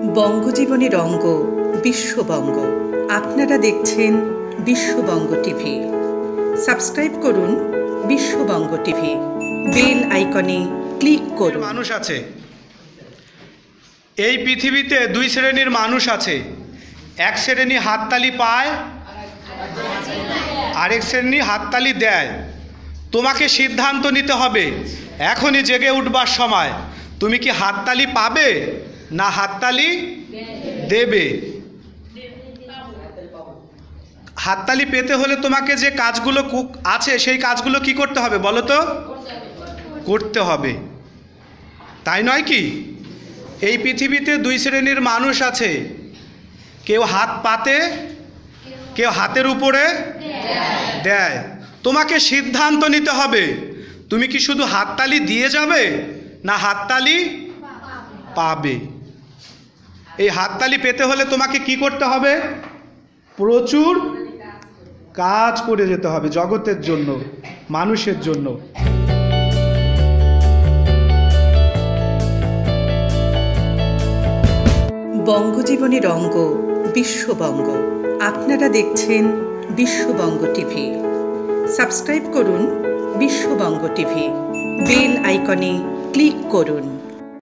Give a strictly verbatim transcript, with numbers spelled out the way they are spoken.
বঙ্গজীবনের অঙ্গ বিশ্ববঙ্গ। আপনারা দেখছেন বিশ্ববঙ্গ টিভি। সাবস্ক্রাইব করুন বিশ্ববঙ্গ টিভি, বেল আইকনে ক্লিক করুন। মানুষ আছে এই পৃথিবীতে, দুই শ্রেণীর মানুষ আছে। এক শ্রেণী হাততালি পায়, আরেক শ্রেণী হাততালি দেয়। তোমাকে সিদ্ধান্ত নিতে হবে এখনই, জেগে উঠবার সময়। তুমি কি হাততালি পাবে না হাততালি দেবে? হাততালি পেতে হলে তোমাকে যে কাজগুলো আছে সেই কাজগুলো কি করতে হবে বলো তো? করতে হবে, তাই নয় কি? এই পৃথিবীতে দুই শ্রেণীর মানুষ আছে। কেউ হাত পাতে, কেউ হাতের উপরে দেয়। তোমাকে সিদ্ধান্ত নিতে হবে, তুমি কি শুধু হাততালি দিয়ে যাবে না হাততালি পাবে? এই হাততালি পেতে হলে তোমাকে কি করতে হবে? প্রচুর কাজ করে যেতে হবে জগতের জন্য, মানুষের জন্য। বঙ্গজীবনের অঙ্গ বিশ্ববঙ্গ। আপনারা দেখছেন বিশ্ববঙ্গ টিভি। সাবস্ক্রাইব করুন বিশ্ববঙ্গ টিভি, বেল আইকনে ক্লিক করুন।